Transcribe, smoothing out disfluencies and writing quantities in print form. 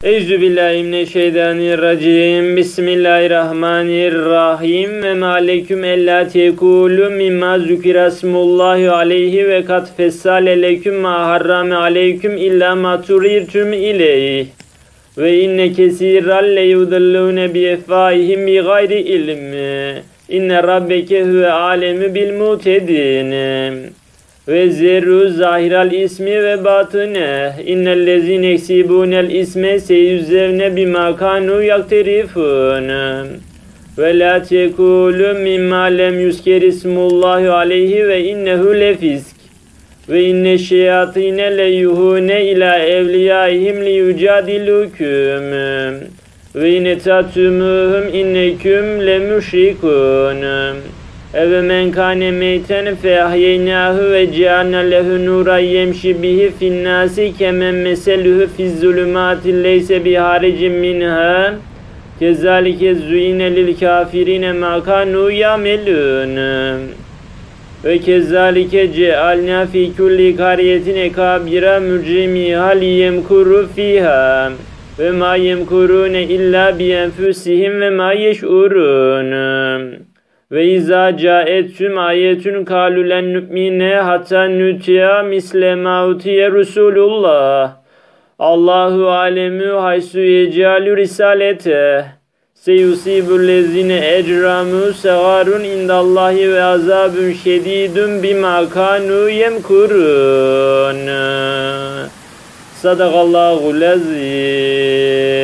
Euzubillahimineşşeytanirracim. Bismillahirrahmanirrahim. Ve aleyküm ella tekulu mimma zükirasmullahi aleyhi ve kat fessale leküm ma harrame aleyküm illa ma turirtüm ileyh. Ve inne kesiran le yudallune bi efvahihim bi gayri ilmi. İnne rabbeke huve alemi bil mutedin. Ve zerru zahiral ismi ve batine innellezine eksibunel isme seyüzzevne bima kanu yakterifun ve la tekulu mimma lem yusker ismullahi aleyhi ve innehu lefisk ve inne şeyatine le yuhune ila evliyaihim li yücadilüküm ve inne tatumuhum inneküm le müşrikun. Eve men kâne meyten fe ahyeynâhu ve cealne lehu nûran yemşi bihi finnâsi kemen meselühü fizzulümâti leyse biharicin minhâ kezalike züyine lil kâfirine mâ kânû yâmelûn ve kezalike cealnâ fî kulli kariyetin ekâbira mücrimîhâ liyemkuru fîhâ ve mâ yemkurûne illâ biyenfusihim ve mâ yeş'urûn. Ve izâ câetüm ayetün kâlü len nü'mine hatta nütiya misle mautiye Resulullah. Allahu alemü haysu yecalü risalete. Seyusîbullezine ecramû segarun indallahi ve azabun şedîdun bimâ kânû yemkurûn. Sadakallâhu'l-azîm.